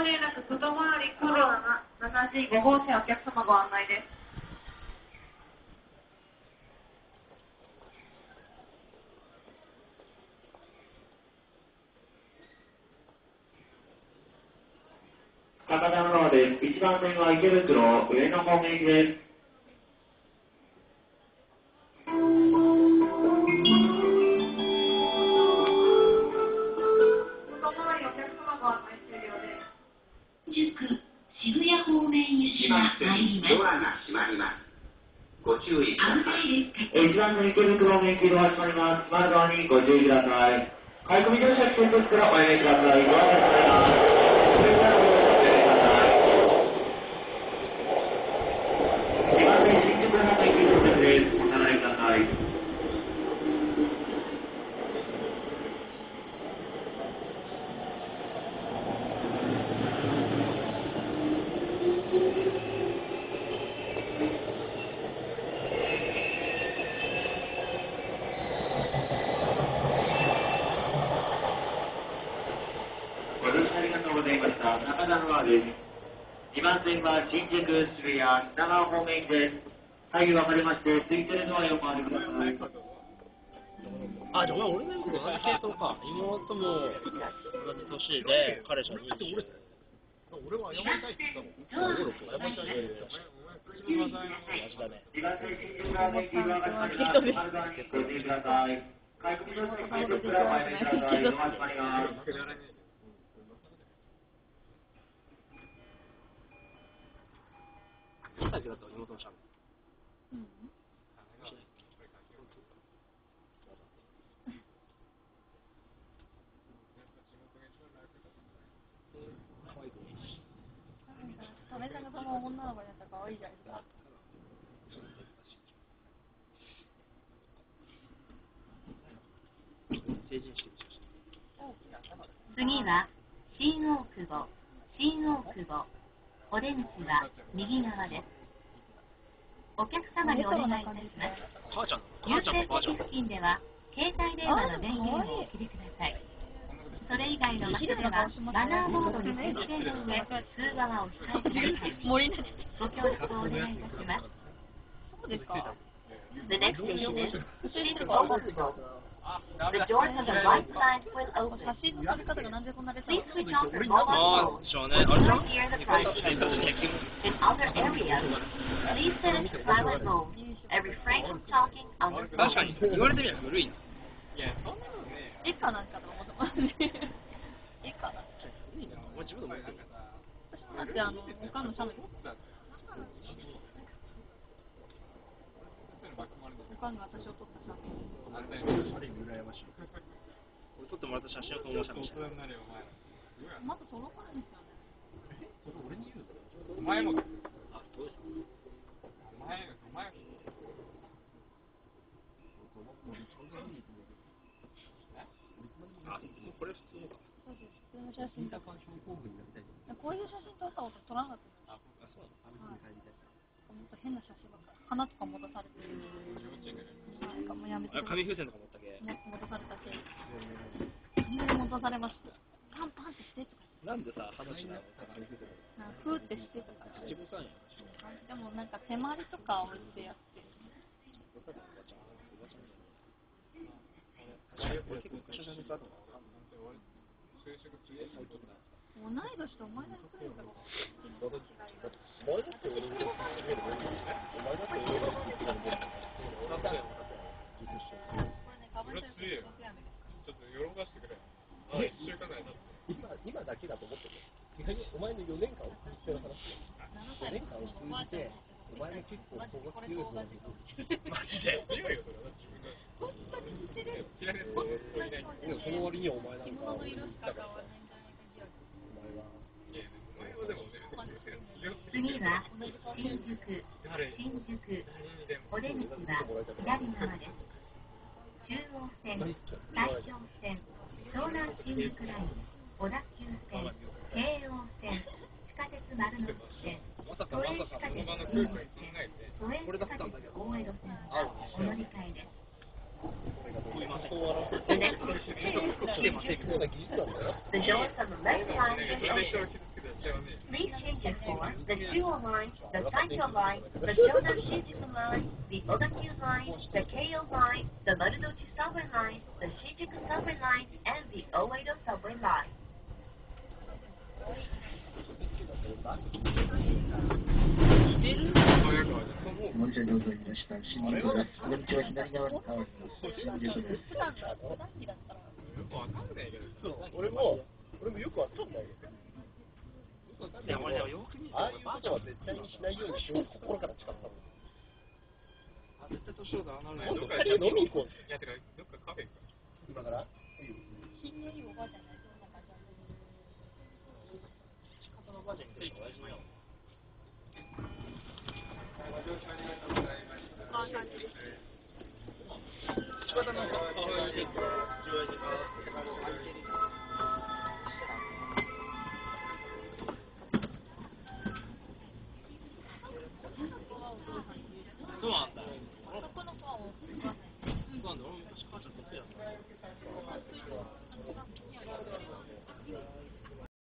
ご連絡、外回り黒7G5号線お客様ご案内です。 高田馬場です。1番線は池袋、上野方面行きです。 渋谷方面行きが参ります。ドアが閉まります。ご注意ください。 1番線池袋方面行きドア閉まります。閉まるドアにご注意ください。買い込み乗車危険ですからおやめください。ドアが閉まります。2番線新宿方面行き到着です。お下がりください。ご乗車ありがとうございました。中田川です。2番線は新宿、渋谷、品川方面行きです。はい、分かりまして、ついてるドアへお回りください。 あ、じゃあ俺の妹同じ系統か。妹も同じ年で、彼氏は20。俺は謝りたいって言ったもん。謝りたいって言ったし。同じだね。 2番線新宿方面行きドアが閉まります。閉まるドアにご注意ください。買い込み乗車危険ですからおやめください。ドア閉まります。 だけだと妹のシャン。 サメさんがその女の子にやったら可愛いじゃないですか。 次は新大久保、お出口は右側です。お客様にお願いいたします。優先席付近では携帯電話の電源をお切りください。それ以外の場所ではマナーボードに設定の上、通話はお控えください。ご協力をお願いいたします。 そうですか。 The next station is Shinjuku. The doors on the right side will open. 写真の撮り方がなんでこんなレタ Please ー switch off your mobile phone. When near the drive in other areas, please set it to silent mode and refrain from talking on your 確かに phone. 言われてみれば古いな。いや、そんなのね。 以下なんかと思ってますね。以下だ。 いいな。お前自分でもやってる。 だって他の写メ。他の私を撮った写メ。 あれ羨ましい。俺撮ってもらった写真を友達にした。 まだ届かないんですよね。 それ俺に言うの？ お前もだ。 あ、どうしたの？ お前。 あ、これ普通のか。 そうです。普通の写真とか。こういう写真撮ったこと撮らなかったんです。 あ、そうなの？ もっと変な写真ばっかり。花とか持たされてる。なんかもうやめて。 紙風船とか持ったけ。 持たされたけ。完全に持たされました。パンパンってしてとか。 なんでさ、話なの？紙風船。 ふーってしてとか。 七五三や。 でもなんか手まりとか置いてやって。 おばちゃん。俺結構昔の写真撮ったのかな。 同い年とお前のくらいだから。 お前だって俺のちょっと喜ばしてくれ。1週間ぐらいだって。 今だけだと思ってる。お前の4年間を通じてる話だよ。4年間を通じて、お前も結構ここ強い方だけど。マジで強いよ、それは自分が。 本当に似てる。 本当にでもその割にはお前なんか。 着物の色しか変わらないんじゃないか疑惑。 お前は。 お前はでもね、 次は新宿、お出口は左側です。中央線、大正線、湘南新宿ライン、小田急線、京王線、地下鉄丸ノ内線、都営地下鉄新宿線、都営地下鉄大江戸線はお乗り換えです。The next station is Shinjuku. The doors on the left side will open. Please change it for the Chuo line, the Saito line, the Shonan Shinjuku line, the Odakyu line, the Keio line, the Marudochi subway line, the Shinjuku subway line, and the Oedo subway line. 森田上空にいました。新宿です。こんにちは、左側に変わります。新宿です。 よくわかんないけど。俺もよくわかんないけど。いや、俺よく見てああいうことは絶対にしないようにしようと心から誓ったの。絶対年をだな。どっか飲み行こう。いや、てか、どっかカフェ行くか。今から品のいいおばあちゃんがそんな感じなんで。 仕方のおばあちゃんについておやすみよ。 まあ感じ。